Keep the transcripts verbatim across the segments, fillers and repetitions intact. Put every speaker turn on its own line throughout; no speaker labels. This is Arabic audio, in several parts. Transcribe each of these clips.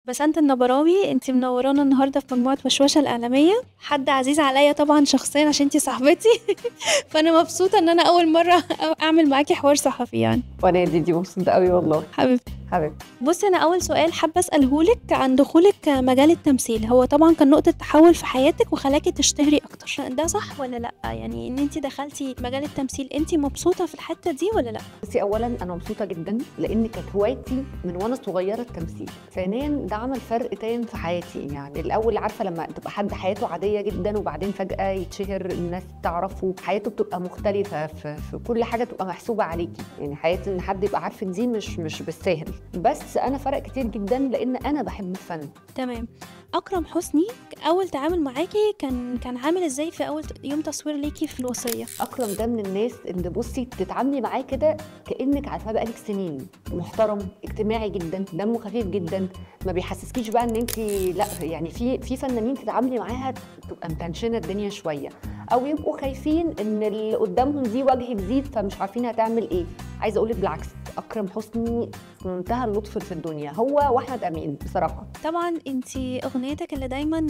بسنت النبراوي، انت منورانا النهارده في مجموعه وشوشه الاعلاميه، حد عزيز عليا طبعا شخصيا عشان انت صاحبتي. فانا مبسوطه ان انا اول مره اعمل معاكي حوار صحفي يعني.
وانا يا ديدي مبسوطه قوي والله
حبيبتي.
حبيبتي.
بصي، انا اول سؤال حابه اساله لك عن دخولك مجال التمثيل، هو طبعا كان نقطه تحول في حياتك وخلاكي تشتهري اكتر، ده صح ولا لا؟ يعني ان انت دخلتي مجال التمثيل، انت مبسوطه في الحته دي ولا لا؟
بصي، اولا انا مبسوطه جدا لان كانت هوايتي من وانا صغيره التمثيل. ثانيا ده عمل فرق تام في حياتي. يعني الاول عارفه لما تبقى حد حياته عاديه جدا وبعدين فجاه يتشهر، الناس تعرفه، حياته بتبقى مختلفه في, في كل حاجه تبقى محسوبه عليكي. يعني حياه ان حد يبقى عارفك دي مش مش بالسهل. بس انا فرق كتير جدا لان انا بحب الفن.
تمام. اكرم حسني اول تعامل معاكي كان كان عامل ازاي في اول يوم تصوير ليكي في الوصيه؟
اكرم ده من الناس اللي بصي تتعاملي معاه كده كانك عارفاه بقالك سنين. محترم، اجتماعي جدا، دمه خفيف جدا، ما بيحسسكيش بقى ان انت لا. يعني في في فنانين تتعاملي معاها تبقى متنشنه الدنيا شويه، او يبقوا خايفين ان اللي قدامهم دي وجه جديد فمش عارفين هتعمل ايه. عايزه اقول لك بالعكس، اكرم حسني في منتهى اللطف في الدنيا، هو واحمد امين بصراحه.
طبعا انتي اغنيتك اللي دايما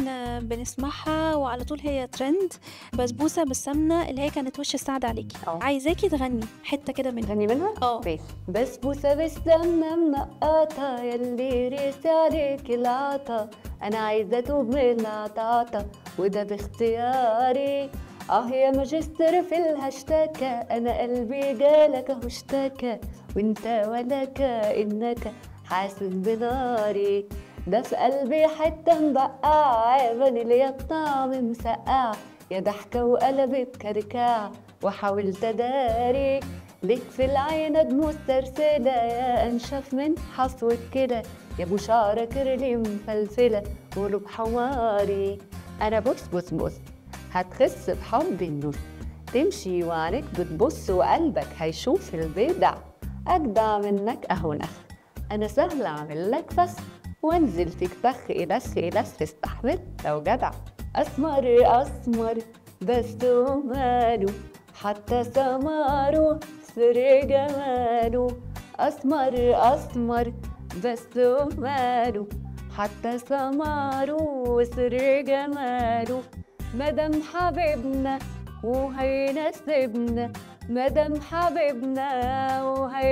بنسمعها وعلى طول هي ترند، بسبوسه بالسمنه، اللي هي كانت وش السعد عليكي.
أوه.
عايزاكي تغني حته كده منها.
غني منها؟
اه.
بسبوسه بالسمنه منقطه، يلي ريس عليك العطا، انا عايزه اتوب من العطاطا وده باختياري. اه يا ماجستير في الهاشتاكة، انا قلبي جالك اهو اشتكى، وانت ولا كأنك حاسس بناري. ده في قلبي حتة مبقعة، فانيليا الطعم مسقعة، يا ضحكة وقلبت كركعة وحاولت اداري. ليك في العين مسترسلة، يا انشف من حصوة كده، يا ابو شعر كرلي مفلفلة قلوب حماري. انا بص بص بص هتخس بحب النص، تمشي وعينك بتبص وقلبك هيشوف البدع، اجدع منك اهو نخ، انا سهل اعمل لك فس وانزل تكتخ الخ الخ استحمل لو جدع. اسمر اسمر بس وماله، حتى سماره سر جماله. اسمر اسمر بس وماله، حتى سماره سر جماله. مدام حبيبنا وهيناسبنا، مدام حبيبنا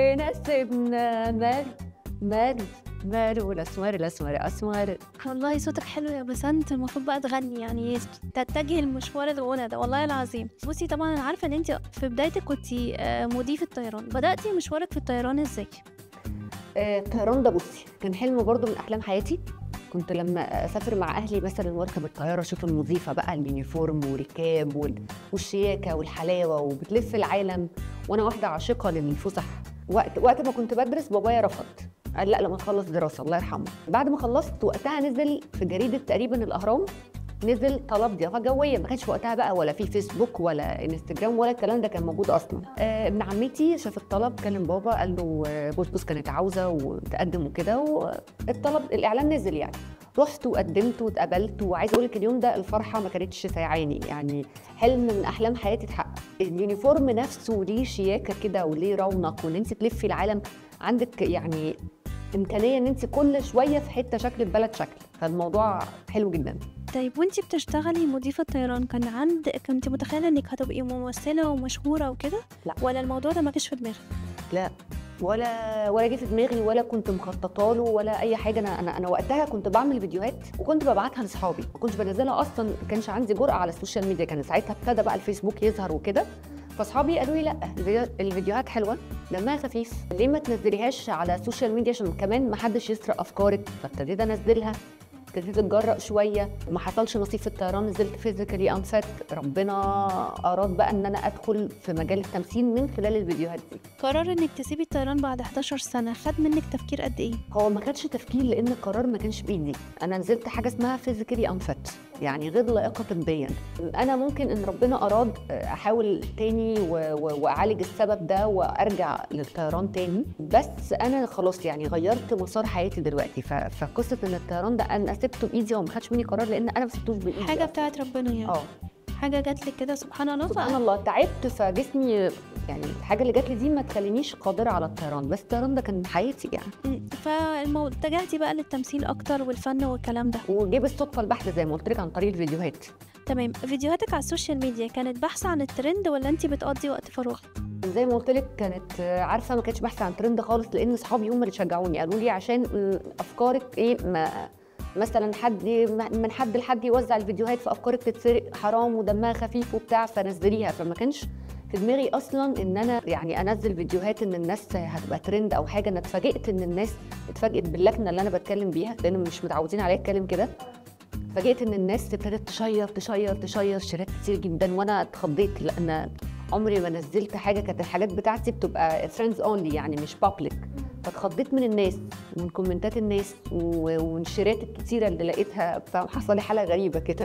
وهيناسبنا، ماله ماله ماله الاسمر الاسمر اسمر.
والله صوتك حلو يا بسنت، المفروض بقى تغني يعني، تتجهي المشوار الغنى ده والله العظيم. بصي طبعا انا عارفه ان انت في بدايتك كنتي مضيفه طيران، بداتي مشوارك في الطيران ازاي؟
آه، الطيران ده بصي كان حلم برضو من احلام حياتي. كنت لما اسافر مع اهلي مثلا واركب الطياره اشوف المضيفه بقى اليونيفورم وركاب وال- والشياكه والحلاوه وبتلف العالم، وانا واحده عاشقه للفسح. وقت وقت ما كنت بدرس بابايا رفض، قال لا لما اخلص دراسه الله يرحمه. بعد ما خلصت وقتها نزل في جريده تقريبا الاهرام، نزل طلب ضيافه جويه. ما كانش وقتها بقى ولا في فيسبوك ولا انستجرام ولا الكلام ده كان موجود اصلا. آه ابن عمتي شاف الطلب، كلم بابا قال له آه، بص بص كانت عاوزه وتقدم وكده، والطلب الاعلان نزل يعني. رحت وقدمت واتقبلت، وعايزه اقول لك اليوم ده الفرحه ما كانتش سايعاني، يعني حلم من احلام حياتي اتحقق. اليونيفورم نفسه ليه شياكه كده وليه رونق، وان انت تلفي العالم عندك يعني امكانيه ان انت كل شويه في حته شكل في بلد شكل، فالموضوع حلو جدا.
طيب وانتي بتشتغلي مضيفة طيران، كان عند كنت متخيلة انك هتبقي ممثلة ومشهورة وكده؟
لا.
ولا الموضوع ده ما جاش في دماغك؟
لا، ولا ولا جه في دماغي ولا كنت مخططه له ولا اي حاجه. انا انا انا وقتها كنت بعمل فيديوهات وكنت ببعتها لاصحابي، ما كنتش بنزلها اصلا، ما كانش عندي جرأه على السوشيال ميديا، كان ساعتها ابتدى بقى الفيسبوك يظهر وكده. فاصحابي قالوا لي لا، الفيديو- الفيديوهات حلوه دمها خفيف، ليه ما تنزليهاش على السوشيال ميديا عشان كمان ما حدش يسرق افكارك. فابتديت انزلها، ابتديت اتجرأ شويه، ما حصلش نصيب في الطيران، نزلت فيزيكالي انفات. ربنا اراد بقى ان انا ادخل في مجال التمثيل من خلال الفيديوهات دي.
قرار انك تسيبي الطيران بعد حداشر سنة خد منك تفكير قد ايه؟
هو ما كانش تفكير لان القرار ما كانش بايدي. انا نزلت حاجه اسمها فيزيكالي انفت، يعني غير لائقه طبيا. انا ممكن ان ربنا اراد احاول تاني و- و- واعالج السبب ده وارجع للطيران تاني، بس انا خلاص يعني غيرت مسار حياتي دلوقتي. ف- فقصه ان الطيران ده انا سبته بايدي وما خدش مني قرار لان انا ما سبتوش بايدي.
حاجة بتاعت ربنا يعني.
اه
حاجة جات لك كده سبحان الله.
سبحان الله، تعبت فجسمي يعني الحاجه اللي جات لي دي ما تخلينيش قادره على الطيران، بس الطيران ده كان حياتي يعني.
فاتجهتي بقى للتمثيل اكتر والفن والكلام ده،
وجه بالصدفه البحث زي ما قلت لك عن طريق الفيديوهات.
تمام. فيديوهاتك على السوشيال ميديا كانت بحث عن الترند ولا انت بتقضي وقت فراغ؟
زي ما قلت لك كانت عارفه ما كانتش بحث عن ترند خالص، لان اصحابي هم اللي شجعوني قالوا لي عشان افكارك ايه، ما مثلا حد من حد لحد يوزع الفيديوهات فافكارك تتسرق حرام ودمها خفيف وبتاع فنزليها. فما كانش في دماغي اصلا ان انا يعني انزل فيديوهات ان الناس هتبقى ترند او حاجه. انا اتفاجئت ان الناس اتفاجئت باللكنه اللي انا بتكلم بيها لان مش متعودين عليا اتكلم كده. فاجئت ان الناس ابتدت تشير تشير تشير شيرات كتير جدا وانا اتخضيت لان عمري ما نزلت حاجه. كانت الحاجات بتاعتي بتبقى فريندز اونلي يعني مش بابليك. فاتخضيت من الناس ومن كومنتات الناس ومن الشيرات الكتيره اللي لقيتها، فحصل لي حاله غريبه كده.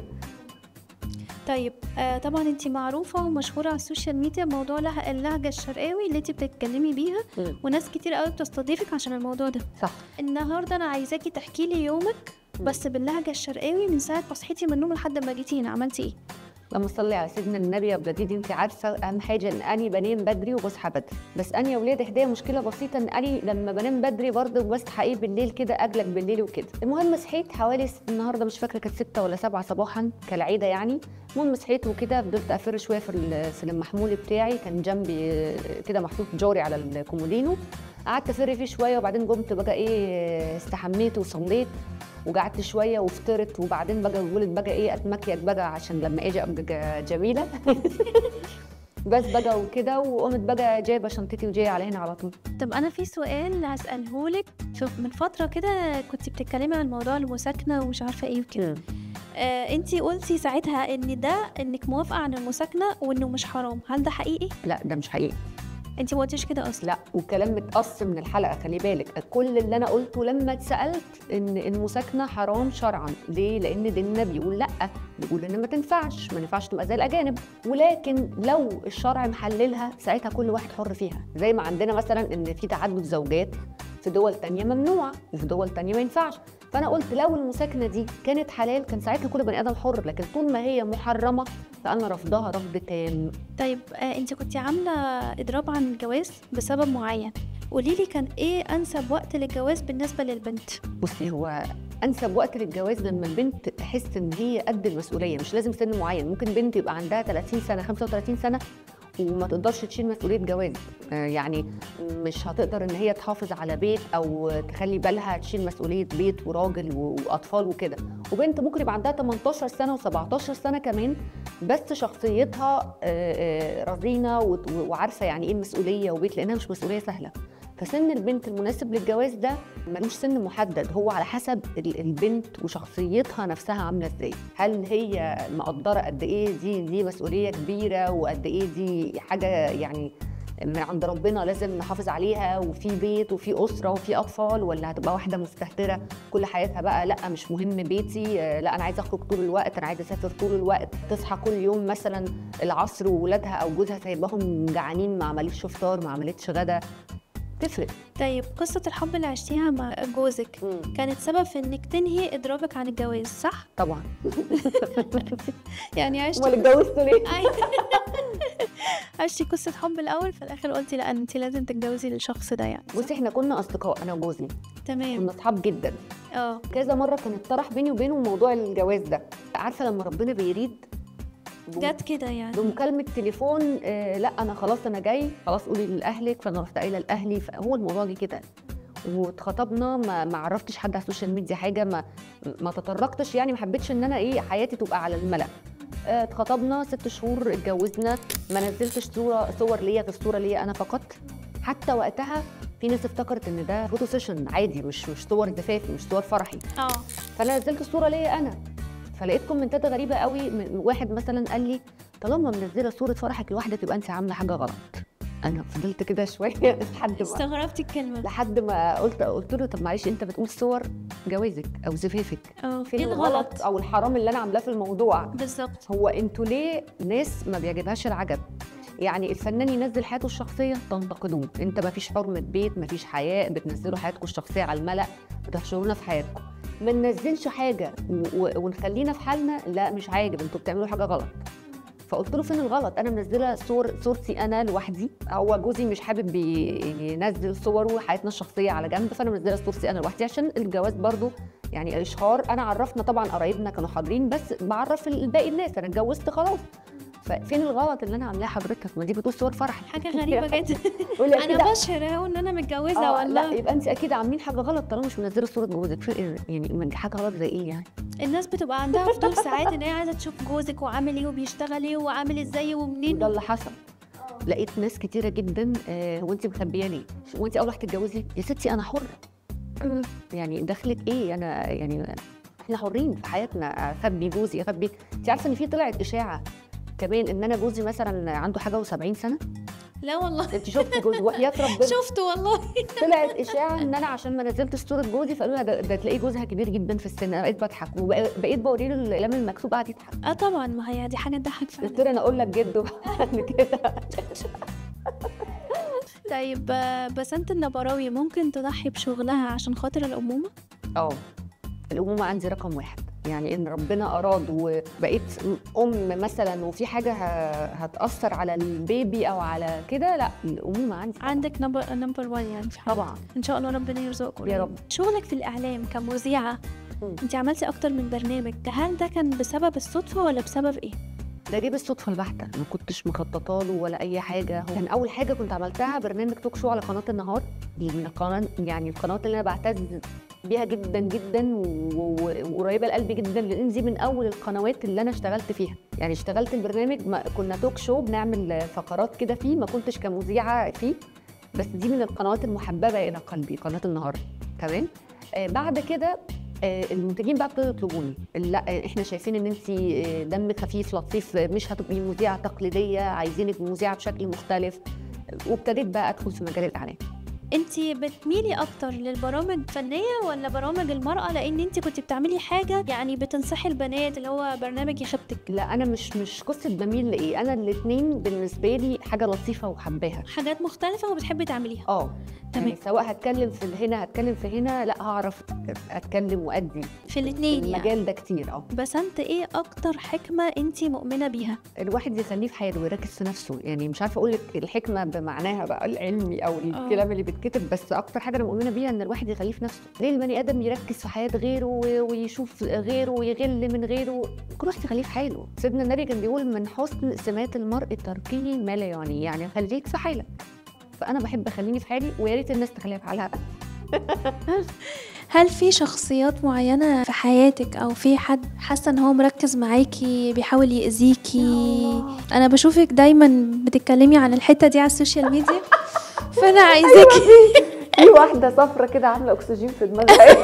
طيب آه طبعا انت معروفه ومشهوره على السوشيال ميديا بموضوع لها اللهجه الشرقاوي اللي انت بتتكلمي بيها م. وناس كتير قوي بتستضيفك عشان الموضوع ده.
صح.
النهارده انا عايزاكي تحكي لي يومك م. بس باللهجه الشرقاوي من ساعه ما صحيتي من النوم لحد ما جيتينا عملتي ايه؟
لما صلي على سيدنا النبي يا بلادي، انت عارفه اهم حاجه ان اني بنام بدري وبصحى بدري. بس اني يا ولاد هديه مشكله بسيطه ان اني لما بنام بدري برضه بصحى ايه بالليل كده اجلك بالليل وكده. المهم صحيت حوالي النهارده مش فاكره كانت ستة ولا سبعة صباحا كالعاده يعني. المهم صحيت وكده فضلت افر شويه في في المحمول بتاعي، كان جنبي كده محطوط جوري على الكومودينو، قعدت افر فيه شويه وبعدين قمت بقى ايه استحميت وصليت وقعدت شويه وفطرت وبعدين بقى ولد بقى ايه اتمكيت بقى عشان لما اجي ابقى جميله بس بقى وكده. وقمت بقى جايبه شنطتي وجايه على هنا على طول.
طب انا في سؤال هسالهولك. من فتره كده كنت بتتكلمي عن موضوع المساكنه ومش عارفه ايه وكده، آه انتي قلتي ساعتها ان ده انك موافقه عن المساكنه وانه مش حرام، هل ده حقيقي؟
لا ده مش حقيقي.
انتي ما قلتيش كده اصلا.
لا والكلام متقص من الحلقه خلي بالك. كل اللي انا قلته لما اتسالت ان المساكنه حرام شرعا. ليه؟ لان ديننا بيقول لا، بيقول ان ما تنفعش ما ينفعش تبقى زي الاجانب. ولكن لو الشرع محللها ساعتها كل واحد حر فيها. زي ما عندنا مثلا ان في تعدد زوجات في دول تانية ممنوعه وفي دول تانية ما ينفعش. فانا قلت لو المساكنه دي كانت حلال كان ساعتها كل بني ادم حر، لكن طول ما هي محرمه فانا رفضها رفض تام.
طيب آه انت كنت عامله اضراب عن الجواز بسبب معين، قولي لي كان ايه انسب وقت للجواز بالنسبه للبنت؟
بصي هو انسب وقت للجواز لما البنت تحس ان هي قد المسؤوليه. مش لازم سن معين، ممكن بنت يبقى عندها ثلاثين سنه خمسة وثلاثين سنه وما تقدرش تشيل مسؤوليه جواز، يعني مش هتقدر ان هي تحافظ على بيت او تخلي بالها تشيل مسؤوليه بيت وراجل واطفال وكده. وبنت ممكن يبقى عندها تمنتاشر سنه وسبعتاشر سنه كمان بس شخصيتها رزينه وعارفه يعني ايه المسؤوليه وبيت، لانها مش مسؤوليه سهله. فسن البنت المناسب للجواز ده ملوش سن محدد، هو على حسب البنت وشخصيتها نفسها عامله ازاي. هل هي مقدره قد ايه دي دي مسؤوليه كبيره وقد ايه دي حاجه يعني من عند ربنا لازم نحافظ عليها وفي بيت وفي اسره وفي اطفال، ولا هتبقى واحده مستهتره كل حياتها بقى لا مش مهم بيتي، لا انا عايزه اخرج طول الوقت، انا عايزه اسافر طول الوقت، تصحى كل يوم مثلا العصر وولادها او جوزها سايباهم جعانين ما عملتش فطار ما عملتش غدا، تفرق.
طيب قصة الحب اللي عشتيها مع جوزك مم. كانت سبب في انك تنهي اضرابك عن الجواز صح؟
طبعا.
يعني عشتي
امال اتجوزتوا ليه؟
عشتي قصة حب الاول في الاخر قلتي لا انت لازم تتجوزي الشخص ده يعني.
بصي احنا كنا اصدقاء انا وجوزي.
تمام.
كنا اصحاب جدا.
اه
كذا مرة كان اتطرح بيني وبينه موضوع الجواز ده. عارفة لما ربنا بيريد
جت كده يعني
بمكالمه تليفون آه لا انا خلاص انا جاي خلاص قولي لاهلك، فانا رحت قايله لاهلي. فهو الموضوع جه كده واتخطبنا، ما ما عرفتش حد على السوشيال ميديا حاجه، ما ما تطرقتش يعني، ما حبيتش ان انا ايه حياتي تبقى على الملأ. آه اتخطبنا ست شهور اتجوزنا، ما نزلتش صوره صور ليا غير صوره ليا انا فقط. حتى وقتها في ناس افتكرت ان ده فوتو سيشن عادي مش مش صور زفافي مش صور فرحي.
اه
فانا نزلت الصوره ليا انا، فلقيت كومنتات غريبه قوي. واحد مثلا قال لي طالما منزله صوره فرحك لوحدك يبقى انت عامله حاجه غلط. انا فضلت كده شويه لحد ما
استغربتي الكلمه،
لحد ما قلت قلت له طب معلش انت بتقول صور جوازك او زفافك،
اه
فين الغلط او الحرام اللي انا عاملاه في الموضوع؟
بالظبط.
هو انتوا ليه ناس ما بيعجبهاش العجب؟ يعني الفنان ينزل حياته الشخصيه تنتقدوه، انت ما فيش حرمه بيت ما فيش حياء، بتنزلوا حياتكم الشخصيه على الملأ، بتحشرونا في حياتكم. ما ننزلش حاجه ونخلينا في حالنا، لا مش عاجب انتوا بتعملوا حاجه غلط. فقلت له فين الغلط؟ انا منزله صور صورتي انا لوحدي، هو جوزي مش حابب ينزل صوره وحياتنا الشخصيه على جنب، فانا منزله صورتي انا لوحدي عشان الجواز برضو يعني اشهار. انا عرفنا طبعا قرايبنا كانوا حاضرين، بس بعرف الباقي الناس انا اتجوزت خلاص. ففين الغلط اللي انا عاملاه حضرتك؟ ما دي بتقول صور فرحي.
حاجه غريبه جدا. انا بشهر اهو ان انا متجوزه.
آه
والله
لا، يبقى انت اكيد عاملين حاجه غلط طالما مش منزله صوره جوزك. يعني حاجه غلط زي ايه يعني؟
الناس بتبقى عندها فضول ساعات ان هي عايزه تشوف جوزك وعامل ايه وبيشتغل ايه وعامل ازاي ومنين.
وده اللي حصل. لقيت ناس كتيره جدا آه وانت مخبيه ليه؟ وانت اول واحده تتجوزي يا ستي انا حره. يعني دخلك ايه؟ انا يعني احنا حرين في حياتنا. اخبي جوزي اخبي. انت عارفه ان في طلعت اشاعه كمان ان انا جوزي مثلا عنده حاجه وسبعين سنه؟
لا والله.
انت شفتي جوزي؟ وحياه ربنا
شفته والله.
طلعت اشاعه ان انا عشان ما نزلتش صوره جوزي فقالوا لها ده, ده تلاقيه جوزها كبير جدا في السن. انا بقيت بضحك وبقيت بوري له الاقلام المكتوب قاعد يضحك.
اه طبعا، ما هي دي حاجه تضحك فعلا.
قلت له انا اقول لك جده كده.
طيب بسنت النبراوي ممكن تضحي بشغلها عشان خاطر الامومه؟
اه الامومه عندي رقم واحد. يعني ان ربنا اراد وبقيت ام مثلا وفي حاجه هتاثر على البيبي او على كده، لا الامومه عندي
عندك نمبر نمبر واحد يعني في حياتك.
طبعا
ان شاء الله ربنا يرزقكم
يا رب.
شغلك في الاعلام كمذيعه، انت عملتي اكتر من برنامج، هل ده كان بسبب الصدفه ولا بسبب ايه؟
ده جه بالصدفه البحته، ما كنتش مخططه له ولا اي حاجه. كان اول حاجه كنت عملتها برنامج توك شو على قناه النهار، دي من القناه يعني القنوات اللي انا بعتز بيها جدا جدا وقريبه لقلبي جدا، لان دي من اول القنوات اللي انا اشتغلت فيها. يعني اشتغلت البرنامج، ما كنا توك شو بنعمل فقرات كده فيه، ما كنتش كمذيعه فيه، بس دي من القنوات المحببه الى قلبي قناه النهار. تمام. آه بعد كده المنتجين بقى ابتدوا يطلبوني، لا احنا شايفين ان انت دمك خفيف لطيف، مش هتبقي مذيعه تقليديه، عايزينك مذيعه بشكل مختلف. وابتديت بقى ادخل في مجال الاعلام.
انت بتميلي اكتر للبرامج الفنيه ولا برامج المراه؟ لان انت كنت بتعملي حاجه يعني بتنصحي البنات اللي هو برنامج يخبتك.
لا انا مش مش قصه بميل لايه، انا الاثنين بالنسبه لي حاجه لطيفه وحباها،
حاجات مختلفه وبتحبي تعمليها.
اه تمام. يعني سواء هتكلم في هنا هتكلم في هنا، لا هعرف اتكلم وادي
في الاثنين
المجال يعني. ده كتير. اه
بس انت ايه اكتر حكمه انت مؤمنه بيها؟
الواحد يخليه في حاله ويركز في نفسه. يعني مش عارفه اقول لك الحكمه بمعناها بقى العلمي او الكلام اللي بيتكتب، بس اكتر حاجه انا مؤمنه بيها ان الواحد يخليه في نفسه. ليه البني ادم يركز في حياه غيره ويشوف غيره ويغل من غيره؟ كل واحد يخليه في حاله. سيدنا النبي كان بيقول من حسن سمات المرء تركه ما لا يعنيه، يعني خليك في حالك. فانا بحب اخليني في حالي ويا ريت الناس تخليها في حالها.
هل في شخصيات معينه في حياتك او في حد حاسه ان هو مركز معاكي بيحاول يأذيكي؟ انا بشوفك دايما بتتكلمي عن الحته دي على السوشيال ميديا، فانا عايزاكي
في واحده صفرة كده عامله اكسجين في دماغها.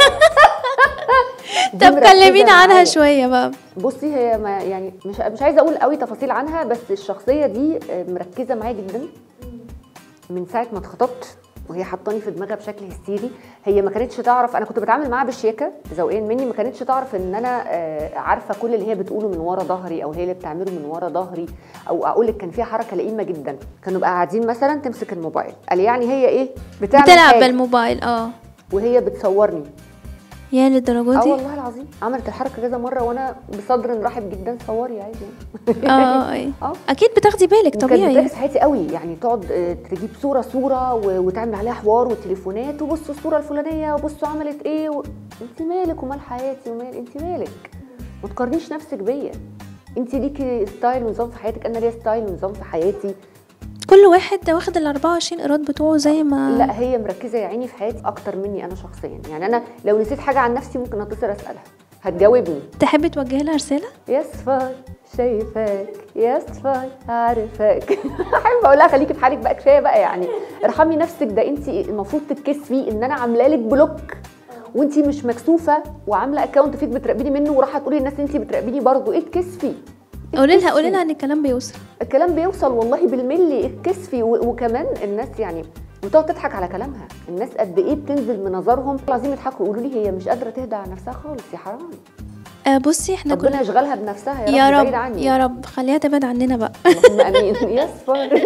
طب كلمينا عنها شويه بقى.
بصي هي ما يعني مش مش عايزه اقول قوي تفاصيل عنها، بس الشخصيه دي مركزه معايا جدا من ساعه ما اتخطبت، وهي حطاني في دماغها بشكل هستيري. هي ما كانتش تعرف، انا كنت بتعامل معاها بالشياكه ذوقيا مني، ما كانتش تعرف ان انا عارفه كل اللي هي بتقوله من ورا ظهري او هي اللي بتعمله من ورا ظهري. او اقول لك كان فيها حركه لئيمه جدا، كانوا بقى قاعدين مثلا تمسك الموبايل، قال يعني هي ايه بتعمل
بتلعب بالموبايل اه
وهي بتصورني.
يا للدرجه دي؟
اه والله العظيم عملت الحركه كذا مره وانا بصدر رحب جدا صوري عادي يعني.
اه اي اه اكيد بتاخدي بالك طبيعي.
كانت بتركز حياتي قوي، يعني تقعد تجيب صوره صوره وتعمل عليها حوار وتليفونات، وبصوا الصوره الفلانيه وبصوا عملت ايه و... انت مالك ومال حياتي ومال انت مالك؟ ما تقارنيش نفسك بيا. انت ليكي ستايل ونظام في حياتك، انا ليا ستايل ونظام في حياتي.
كل واحد واخد ال أربعة وعشرين قيراط بتوعه زي ما.
لا هي مركزه يا عيني في حياتي اكتر مني انا شخصيا. يعني انا لو نسيت حاجه عن نفسي ممكن اتصل اسالها هتجاوبني.
تحبي توجهي لها رساله؟
يا صفاي شايفاك يا صفاي عارفاك. احب اقول لها خليكي في حالك بقى، كفايه بقى يعني ارحمي نفسك. ده انت المفروض تتكسفي ان انا عامله لك بلوك وانت مش مكسوفه وعامله اكونت فيك بتراقبيني منه وراحه تقولي للناس انت بتراقبيني برضه. ايه اتكسفي؟
قولي لها قولي لها ان الكلام بيوصل.
الكلام بيوصل والله بالملي. اتكسفي. وكمان الناس يعني بتقعد تضحك على كلامها. الناس قد ايه بتنزل من نظرهم العظيم يضحكوا يقولوا لي هي مش قادره تهدى على نفسها خالص. يا حرام.
آه بصي احنا
ربنا كل... يشغلها بنفسها يا,
يا
رب.
رب عني. يا رب خليها تبعد عننا بقى.
اللهم امين. يا صفار.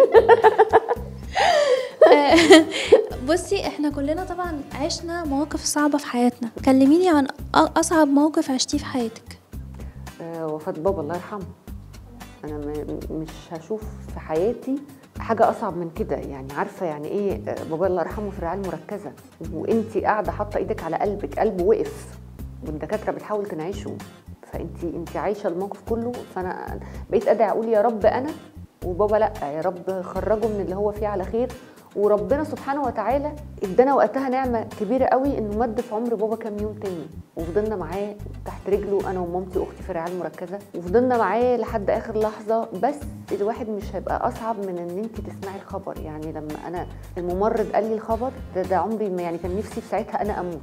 بصي احنا كلنا طبعا عشنا مواقف صعبه في حياتنا، كلميني عن اصعب موقف عشتيه في حياتك.
آه وفاة بابا الله يرحمه. انا مش هشوف في حياتي حاجه اصعب من كده. يعني عارفه يعني ايه بابا الله يرحمه في الرعايه المركزه وانت قاعده حاطه ايدك على قلبك، قلبه وقف والدكاتره بتحاول تنعشه، فانت انت عايشه الموقف كله. فانا بقيت ادعي اقول يا رب انا وبابا لا، يا رب خرجه من اللي هو فيه على خير. وربنا سبحانه وتعالى ادانا وقتها نعمه كبيره قوي انه مد في عمر بابا كام يوم تاني، وفضلنا معاه تحت رجله انا ومامتي واختي في الرعايه المركزه، وفضلنا معاه لحد اخر لحظه. بس الواحد مش هيبقى اصعب من ان انت تسمعي الخبر. يعني لما انا الممرض قال لي الخبر ده, ده عمري ما يعني كان نفسي في ساعتها انا اموت،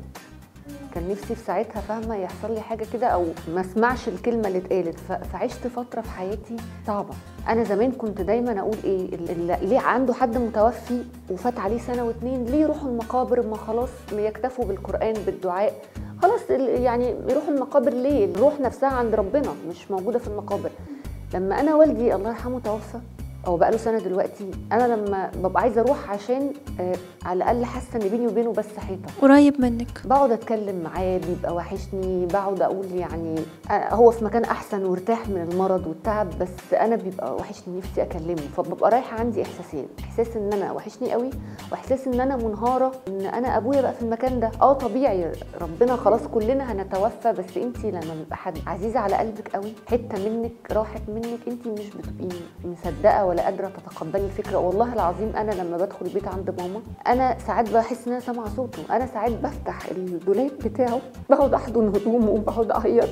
كان نفسي في ساعتها فاهمه يحصل لي حاجه كده او ما اسمعش الكلمه اللي اتقالت. فعشت فتره في حياتي صعبه. انا زمان كنت دايما اقول ايه اللي ليه عنده حد متوفي وفات عليه سنه واتنين ليه يروحوا المقابر؟ ما خلاص يكتفوا بالقران بالدعاء، خلاص يعني يروحوا المقابر ليه؟ الروح نفسها عند ربنا مش موجوده في المقابر. لما انا والدي الله يرحمه توفى او بقى له سنه دلوقتي، انا لما ببقى عايزه اروح عشان آه على الاقل حاسه ان بيني وبينه بس حيطه
قريب منك،
بقعد اتكلم معاه بيبقى وحشني، بقعد اقول يعني آه هو في مكان احسن وارتاح من المرض والتعب، بس انا بيبقى وحشني نفسي اكلمه. فببقى رايحه عندي احساسين، احساس ان انا وحشني قوي واحساس ان انا منهاره ان انا ابويا بقى في المكان ده. اه طبيعي ربنا خلاص كلنا هنتوفى، بس انت لما بيبقى حد عزيز على قلبك قوي حته منك راحت منك انت مش بتبقي مصدقه ولا قادره تتقبلي الفكره. والله العظيم انا لما بدخل البيت عند ماما انا ساعات بحس ان انا سامعه صوته، انا ساعات بفتح الدولاب بتاعه بقعد احضن هدومه وبقعد اعيط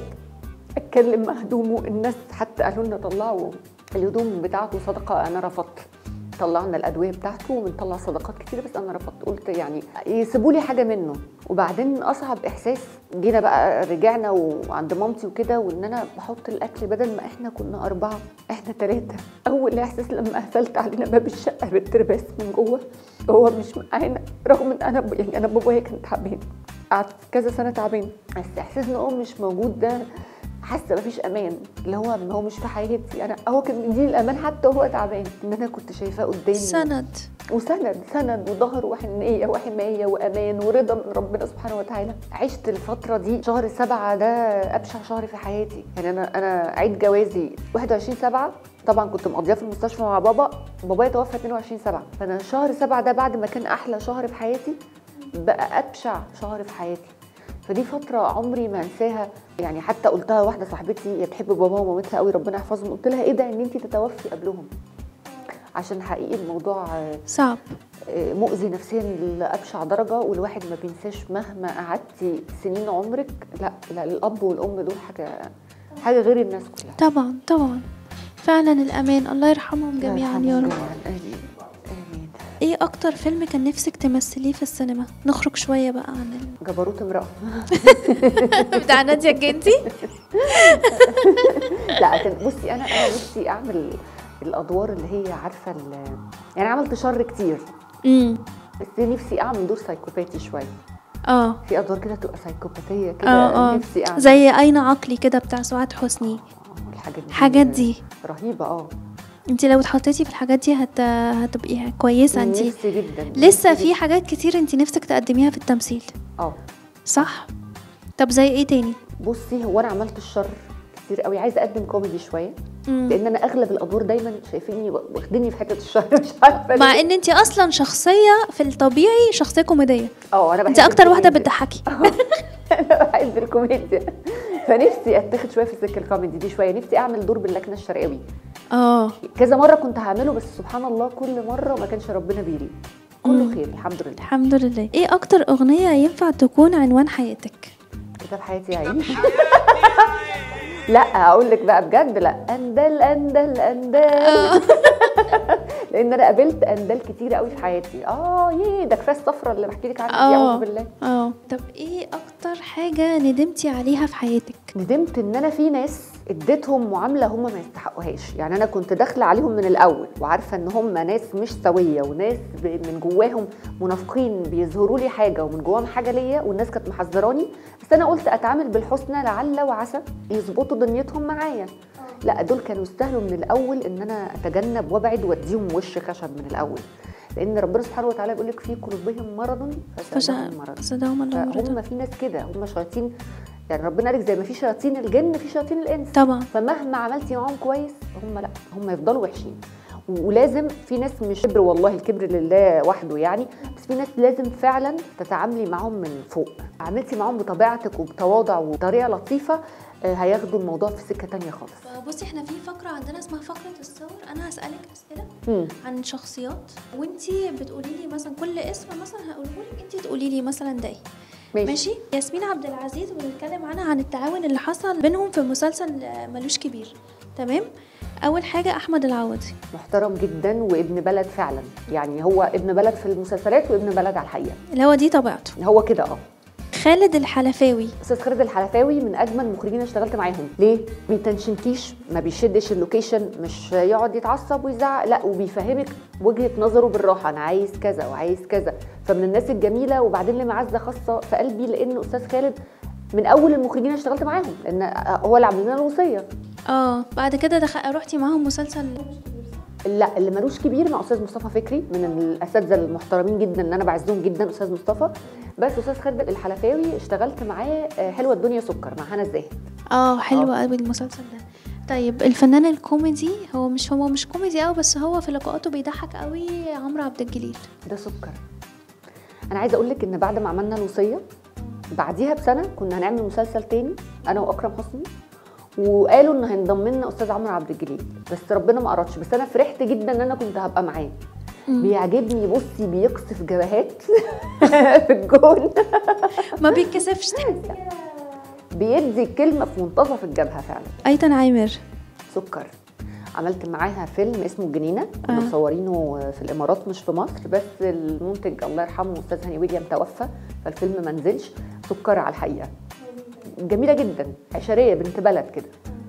اتكلم مع هدومه. الناس حتى قالوا لنا طلعوا الهدوم بتاعته صدقه، انا رفضت. طلعنا الادويه بتاعته وبنطلع صدقات كتير بس انا رفضت، قلت يعني يسيبوا لي حاجه منه. وبعدين اصعب احساس جينا بقى رجعنا وعند مامتي وكده، وان انا بحط الاكل بدل ما احنا كنا اربعه احنا ثلاثه. اول احساس لما قفلت علينا باب الشقه بالترباس من جوه هو مش معانا، رغم ان انا يعني انا بابايا كان تعبان قعدت كذا سنه تعبان، بس احساس ان هو مش موجود ده حاسه مفيش امان، اللي هو ما هو مش في حياتي انا، هو كان مديني الامان حتى وهو تعبان، ان انا كنت شايفاه قدامي
سند
وسند سند وظهر وحنيه وحمايه وامان ورضا من ربنا سبحانه وتعالى. عشت الفتره دي شهر سبعة ده ابشع شهر في حياتي. يعني انا انا عيد جوازي واحد وعشرين سبعة، طبعا كنت مقضيه في المستشفى مع بابا، بابايا توفى اتنين وعشرين سبعة، فانا شهر سبعة ده بعد ما كان احلى شهر في حياتي بقى ابشع شهر في حياتي. فدي فترة عمري ما انساها. يعني حتى قلتها واحدة صاحبتي هي بتحب باباها ومامتها قوي ربنا يحفظهم، قلت لها ايه ده ان انت تتوفي قبلهم، عشان حقيقي الموضوع
صعب
مؤذي نفسيا لأبشع درجة. والواحد ما بينساش مهما قعدتي سنين عمرك، لا لا الاب والام دول حاجة حاجة غير الناس كلها.
طبعا طبعا فعلا الامان، الله يرحمهم جميعا يا رب. ايه اكتر فيلم كان نفسك تمثليه في السينما؟ نخرج شويه بقى عن ال...
جبروت امرأة
بتاع نادية الجندي.
لا كان بصي انا انا نفسي اعمل الادوار اللي هي عارفه يعني عملت شر كتير
امم
بس نفسي اعمل دور سايكوباتي شويه.
اه
في ادوار كده تبقى سايكوباتيه كده
اه
نفسي اعمل،
زي اين عقلي كده بتاع سعاد حسني.
الحاجات دي
الحاجات دي
رهيبه. اه
انت لو اتحطيتي في الحاجات دي هت... هتبقي كويسه. انت
نفسي جدا
لسه في حاجات كتير انت نفسك تقدميها في التمثيل.
اه
صح. طب زي ايه تاني؟
بصي هو انا عملت الشر كتير قوي، عايزه اقدم كوميدي شويه
مم.
لان انا اغلب الادوار دايما شايفيني واخديني في حته الشر مش عارفه
مع ان انت اصلا شخصيه في الطبيعي شخصيه كوميديه.
اه انا بحب
انت اكتر واحده بتضحكي.
انا بحب الكوميديا، فنفسي اتاخد شويه في السكه الكوميدي دي شويه. نفسي اعمل دور باللكنه الشرقاوي
اه
كذا مره كنت هعمله، بس سبحان الله كل مره ما كانش ربنا بيلي. كله خير الحمد لله
الحمد لله. ايه اكتر اغنيه ينفع تكون عنوان حياتك؟
كتاب حياتي يا عيني. لا اقول لك بقى بجد، لا اندل اندل اندل لان انا قابلت اندال كتير قوي في حياتي. اه يي ده كفايه الصفرة اللي بحكي لك عنها دي، اعوذ بالله.
اه طب ايه اكتر حاجه ندمتي عليها في حياتك؟
ندمت ان انا في ناس اديتهم معامله هم ما يستحقوهاش. يعني انا كنت داخله عليهم من الاول وعارفه ان هم ناس مش سويه وناس من جواهم منافقين بيظهروا لي حاجه ومن جواهم حاجه ليا، والناس كانت محذراني، بس انا قلت اتعامل بالحسنى لعل وعسى يظبطوا دنيتهم معايا. لا دول كانوا يستاهلوا من الاول ان انا اتجنب وابعد واديهم وش خشب من الاول. لان ربنا سبحانه وتعالى بيقول لك في قلوبهم مرض فزادهم مرض.
فزادهم الله مرضا.
هم في ناس كده، هم شياطين، يعني ربنا قال لك زي ما في شياطين الجن في شياطين الانس
طبعا.
فمهما عملتي معاهم كويس هم لا، هم يفضلوا وحشين. ولازم في ناس مش كبر، والله الكبر لله وحده يعني، بس في ناس لازم فعلا تتعاملي معاهم من فوق. عملتي معاهم بطبيعتك وبتواضع وبطريقه لطيفه هياخدوا الموضوع في سكه تانية خالص.
بصي احنا في فقره عندنا اسمها فقره الصور، انا هسالك اسئله
مم.
عن شخصيات وانتي بتقولي لي مثلا كل اسم مثلا هقوله لك انتي تقولي لي مثلا ده ايه.
ماشي.
ماشي. ياسمين عبد العزيز وبنتكلم عنها عن التعاون اللي حصل بينهم في مسلسل ملوش كبير. تمام. اول حاجه احمد العوضي،
محترم جدا وابن بلد فعلا، يعني هو ابن بلد في المسلسلات وابن بلد على الحقيقه،
اللي هو دي طبيعته
هو كده. اه
خالد الحلفاوي،
استاذ خالد الحلفاوي من اجمل المخرجين اللي اشتغلت معاهم. ليه؟ ما بيتنشنكيش، ما بيشدش اللوكيشن، مش يقعد يتعصب ويزعق، لا وبيفهمك وجهه نظره بالراحه، انا عايز كذا وعايز كذا. فمن الناس الجميله، وبعدين لي معزه خاصه في قلبي لان استاذ خالد من اول المخرجين اللي اشتغلت معاهم، لان هو اللي عمل لنا الوصيه.
اه بعد كده دخل رحتي معاهم مسلسل
لا اللي ملوش كبير مع استاذ مصطفى فكري، من الاساتذه المحترمين جدا اللي انا بعزهم جدا استاذ مصطفى. بس استاذ خالد الحلفاوي اشتغلت معاه حلوه الدنيا سكر مع هنا الزاهد.
اه حلو قوي المسلسل ده. طيب الفنان الكوميدي، هو مش هو مش كوميدي قوي بس هو في لقاءاته بيضحك قوي، عمرو عبد الجليل.
ده سكر. انا عايزه اقول لك ان بعد ما عملنا الوصيه بعديها بسنه كنا هنعمل مسلسل تاني انا واكرم حسني، وقالوا ان هينضم لنا استاذ عمرو عبد الجليل، بس ربنا ما قررش. بس انا فرحت جدا ان انا كنت هبقى معاه. بيعجبني، بصي بيقصف جبهات في الجون
ما بيتكسفش،
بيدي الكلمه في منتصف الجبهه فعلا.
ايتن عامر
سكر. عملت معاها فيلم اسمه الجنينه، كنا
آه.
مصورينه في الامارات مش في مصر، بس المنتج الله يرحمه استاذ هاني ويليام توفى فالفيلم ما نزلش. سكر على الحقيقه، جميله جدا، عشريه بنت بلد كده.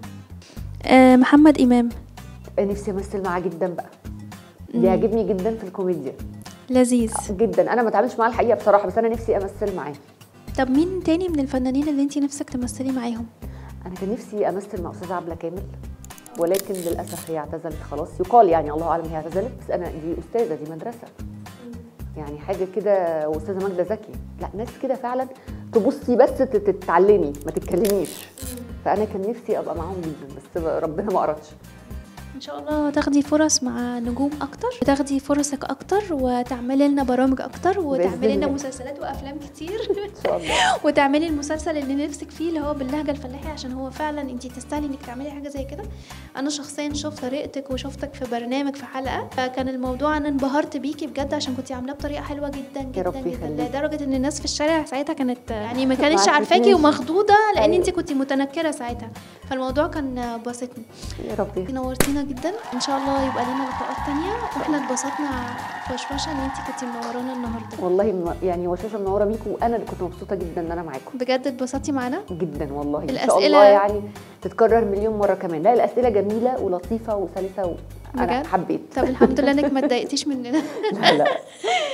آه محمد امام،
نفسي امثل معاه جدا بقى، بيعجبني جدا في الكوميديا،
لذيذ
جدا. انا ما اتعاملش معاه الحقيقه بصراحه، بس انا نفسي امثل معاه.
طب مين تاني من الفنانين اللي انتي نفسك تمثلي معاهم؟
انا كان نفسي امثل مع استاذه عبله كامل، ولكن للاسف هي اعتزلت خلاص، يقال يعني الله اعلم هي اعتزلت، بس انا دي استاذه، دي مدرسه يعني حاجه كده. واستاذه ماجده زكي، لا ناس كده فعلا تبصي بس تتعلمي ما تتكلميش. فانا كان نفسي ابقى معاهم جدا بس ربنا ما اردش.
ان شاء الله تاخدي فرص مع نجوم اكتر، وتاخدي فرصك اكتر، وتعملي لنا برامج اكتر، وتعملي لنا مسلسلات وافلام كتير
ان شاء الله
وتعملي المسلسل اللي نفسك فيه اللي هو باللهجه الفلاحي، عشان هو فعلا انت تستاهلي انك تعملي حاجه زي كده. انا شخصيا شفت طريقتك وشفتك في برنامج في حلقه، فكان الموضوع انا انبهرت بيكي بجد عشان كنتي عاملاه بطريقه حلوه جدا جدا جدا، لدرجه ان الناس في الشارع ساعتها كانت يعني ما كانتش عارفاكي ومخضوضه لان انت كنتي متنكره ساعتها، فالموضوع كان بسطني.
يا ربي
نورتينا جدا، ان شاء الله يبقى لنا لقاءات تانية، واحنا اتبسطنا في وشوشه ان انت كنتي منورانا النهارده.
والله يعني وشوشه منوره بيكم، وانا اللي كنت مبسوطه جدا ان انا معاكم
بجد. اتبسطتي معانا
جدا والله.
الأسئلة...
ان شاء الله يعني تتكرر مليون مره كمان. لا الاسئله جميله ولطيفه وسلسه وانا حبيت.
طب الحمد لله انك ما اتضايقتيش مننا.
لا لا